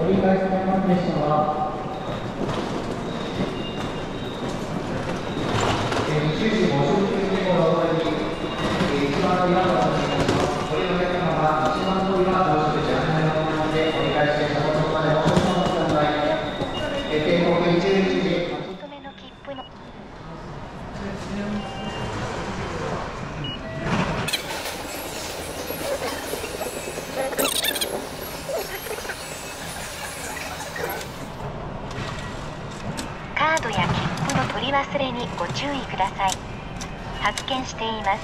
折り返しの列車は20時50分にごろに一番乗りはご乗車いたします。ご利用のお客様は一番乗りは乗車口案内の行って折り返し列車到着までお少々お待ちください。定刻11時。 カードや切符の取り忘れにご注意ください。発券しています。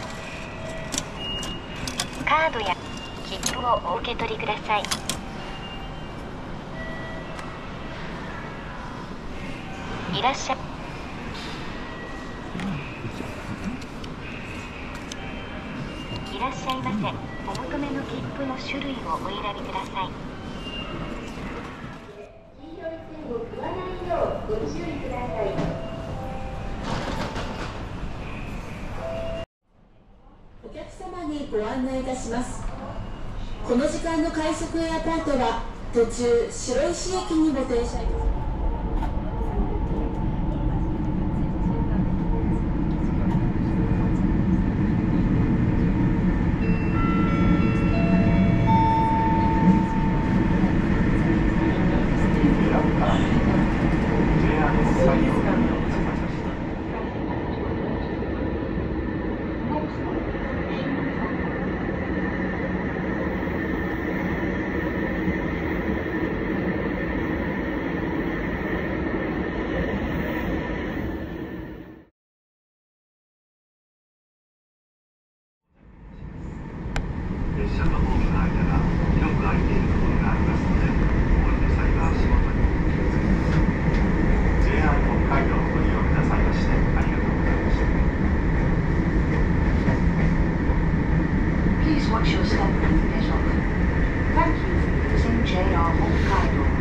カードや切符をお受け取りください。いらっしゃい。いらっしゃいませ。お求めの切符の種類をお選びください。黄色い線を踏まないようご注意ください。 お客様にご案内いたします。この時間の快速エアポートは途中白石駅にも停車いたします。 列車とホームの間が広く空いているところがありますので、お降りの際は足元にお気をつけください。JR 北海道をご利用くださいましてありがとうございました。 Please watch your step when you get off. Thank you for using JR Hokkaido.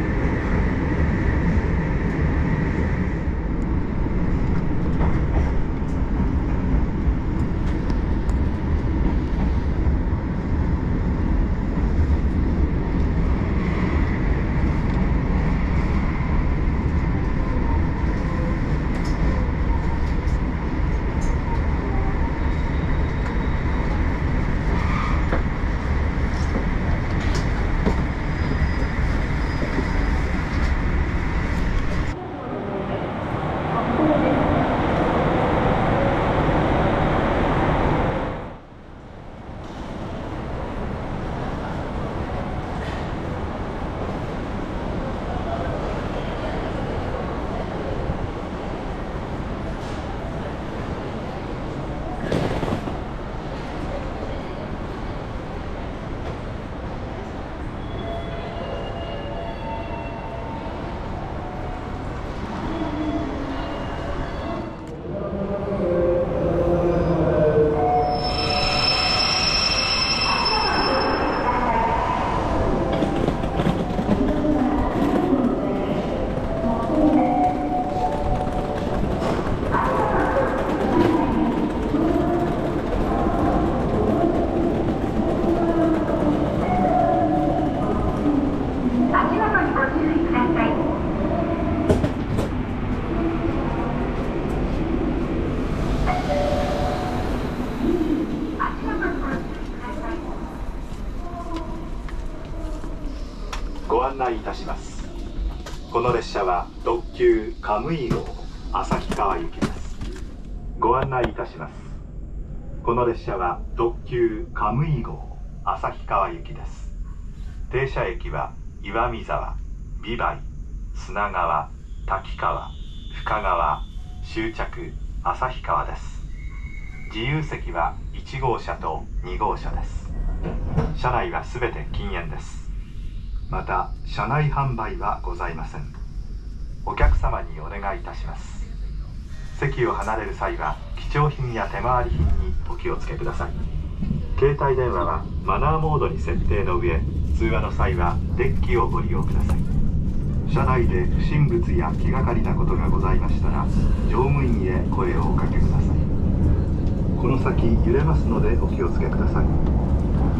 ご案内いたします。この列車は特急カムイ号旭川行きです。ご案内いたします。この列車は特急カムイ号旭川行きです。停車駅は岩見沢、美唄、砂川、滝川、深川、終着旭川です。自由席は1号車と2号車です。車内はすべて禁煙です。また車内販売はございません。お客様にお願いいたします。席を離れる際は貴重品や手回り品にお気をつけください。携帯電話はマナーモードに設定の上、通話の際はデッキをご利用ください。車内で不審物や気がかりなことがございましたら乗務員へ声をおかけください。この先揺れますのでお気をつけください。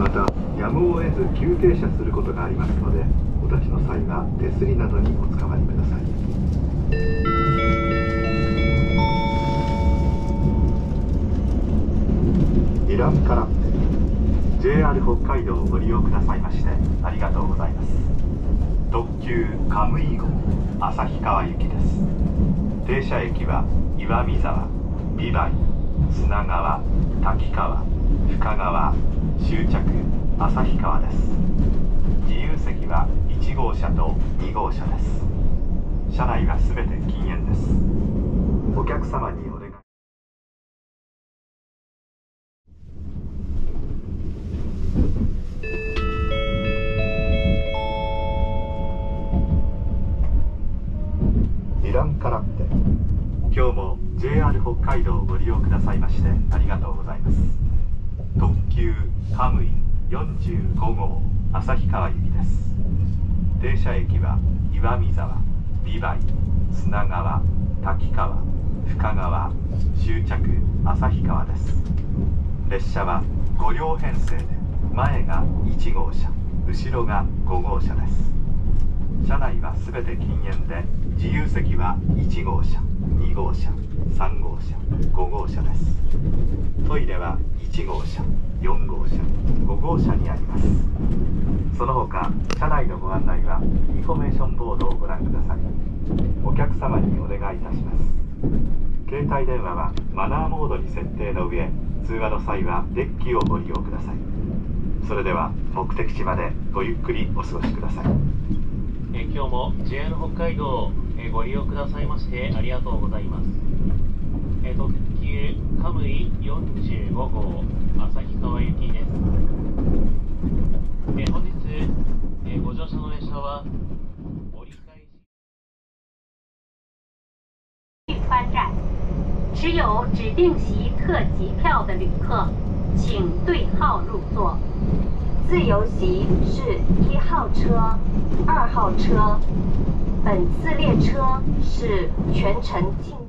またやむを得ず急停車することがありますので、お立ちの際は手すりなどにおつかまりください。イランからJR 北海道をご利用くださいましてありがとうございます。特急カムイ号旭川行きです。停車駅は岩見沢、美唄、砂川、滝川、深川、終着旭川です。自由席は1号車と2号車です。車内はすべて禁煙です。お客様にお願い。イランからって今日も JR 北海道をご利用くださいましてありがとうございます。特急カムイ45号旭川行きです。停車駅は岩見沢、美唄、砂川、滝川、深川、終着旭川です。列車は5両編成で前が1号車、後ろが5号車です。車内はすべて禁煙で、自由席は1号車、2号車、3号車、5号車です。トイレは1号車、4号車、5号車にあります。その他、車内のご案内はインフォメーションボードをご覧ください。お客様にお願いいたします。携帯電話はマナーモードに設定の上、通話の際はデッキをご利用ください。それでは目的地までごゆっくりお過ごしください。 今日も JR 北海道をご利用くださいましてありがとうございます。特急カムイ45号旭川行きです。本日ご乗車の列車は折り返し川站，持有指定席特急票的旅客，请对号入座。自由席是1号车、2号车。本次列车是全程禁烟。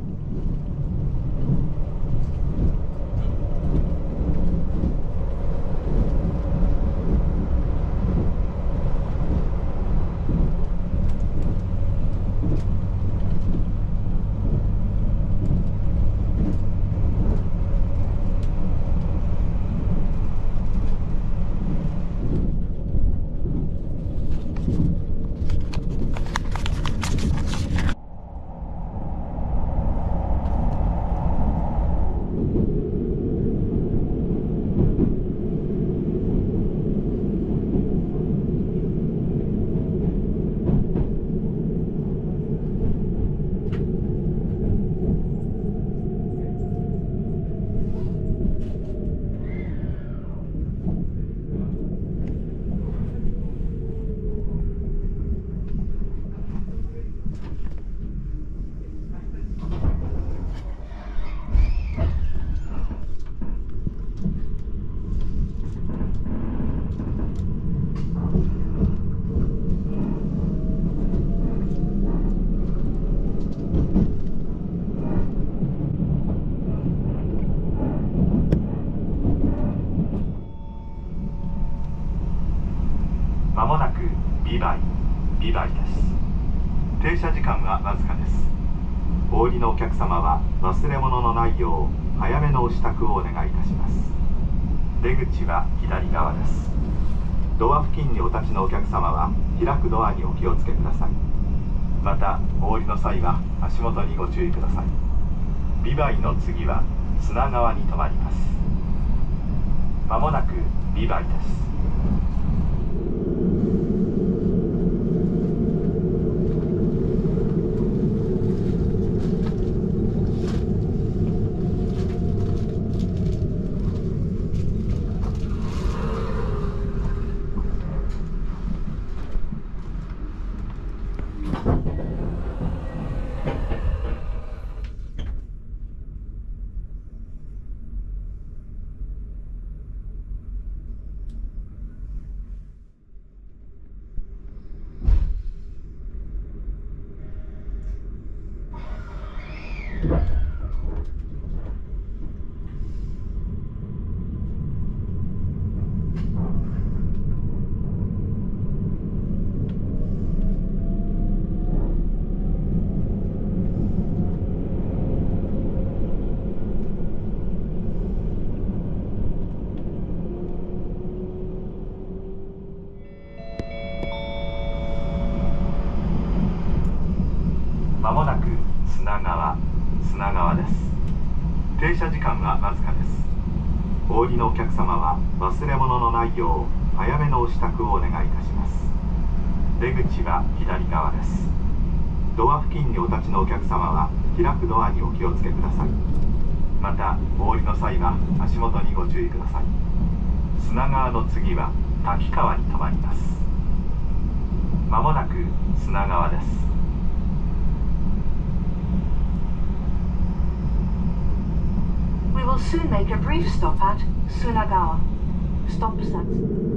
まもなく美唄です。停車時間はわずかです。お降りのお客様は忘れ物のないよう早めのお支度をお願いいたします。出口は左側です。ドア付近にお立ちのお客様は開くドアにお気をつけください。またお降りの際は足元にご注意ください。美唄の次は砂川に停まります。まもなく美唄です。 砂川です。停車時間はわずかです。お降りのお客様は忘れ物のないよう早めのお支度をお願いいたします。出口は左側です。ドア付近にお立ちのお客様は開くドアにお気をつけください。またお降りの際は足元にご注意ください。砂川の次は滝川に停まります。まもなく砂川です。 We will soon make a brief stop at Sunagawa. Stoppsats.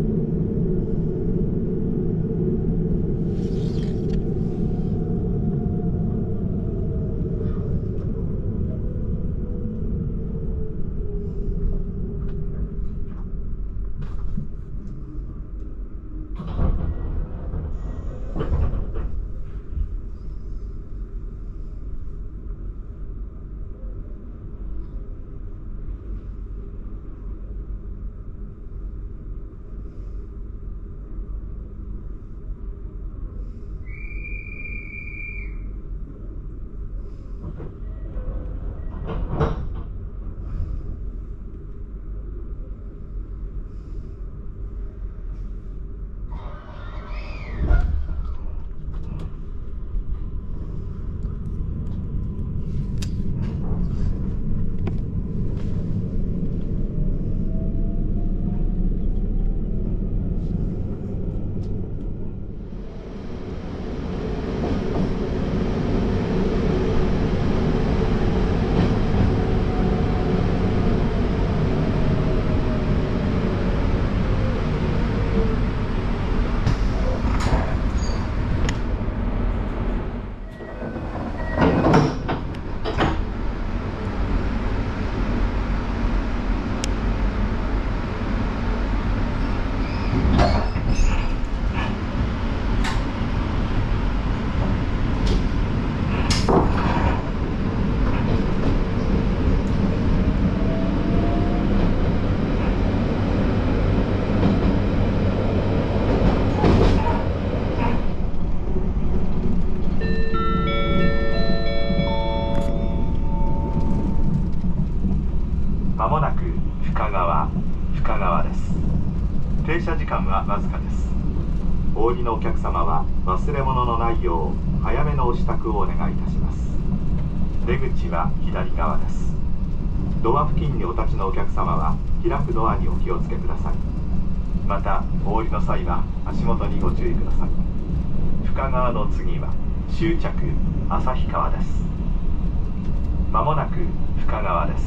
まもなく深川です。停車時間はわずかです。お降りのお客様は忘れ物のないよう早めのお支度をお願いいたします。出口は左側です。ドア付近にお立ちのお客様は開くドアにお気をつけください。またお降りの際は足元にご注意ください。深川の次は終着旭川です。まもなく深川です。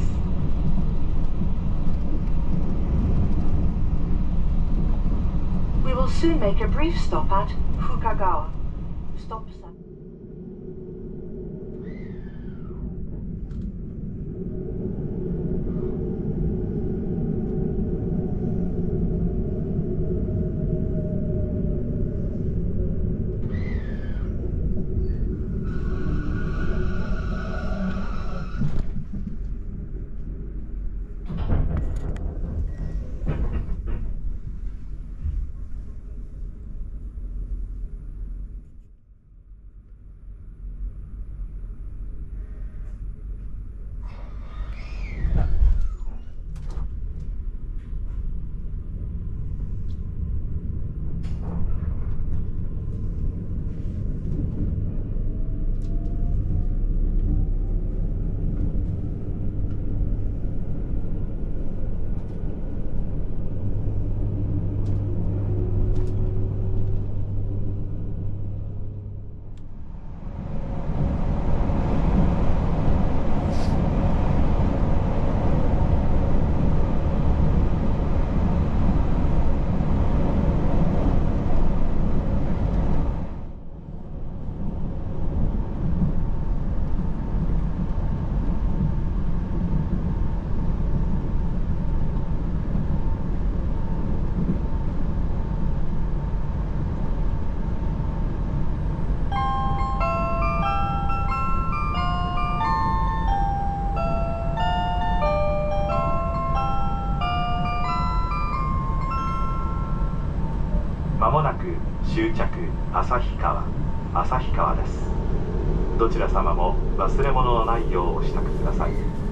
We will soon make a brief stop at Fukagawa. Stoppsats. まもなく終着旭川です。 どちら様も忘れ物のないようお支度ください。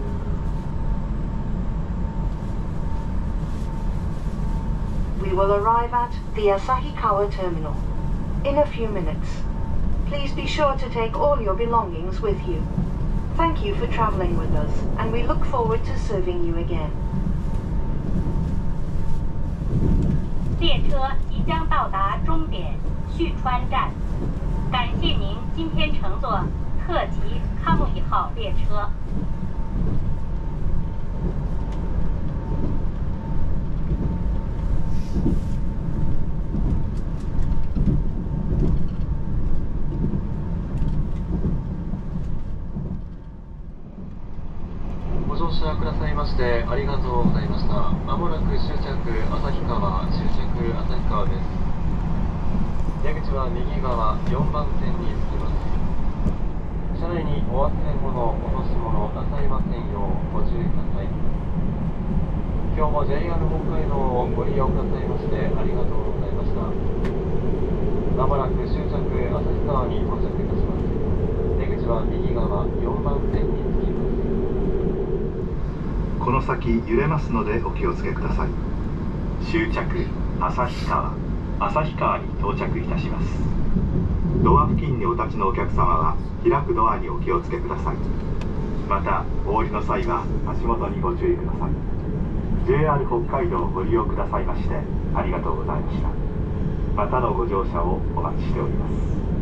We will arrive at the Asahikawa terminal in a few minutes. Please be sure to take all your belongings with you. Thank you for traveling with us, and we look forward to serving you again. 列车即将到达终点旭川站，感谢您今天乘坐特急卡木伊号列车。 ご乗車くださいましてありがとうございました。まもなく終着旭川、終着旭川です。出口は右側4番線に着きます。車内にお忘れ物、落とし物なさいませんようご注意ください。今日も JR 北海道をご利用くださいましてありがとうございました。まもなく終着旭川に到着いたします。出口は右側4番線に着きます。 この先揺れますのでお気をつけください。終着旭川に到着いたします。ドア付近にお立ちのお客様は開くドアにお気をつけください。またお降りの際は足元にご注意ください。 JR 北海道をご利用くださいましてありがとうございました。またのご乗車をお待ちしております。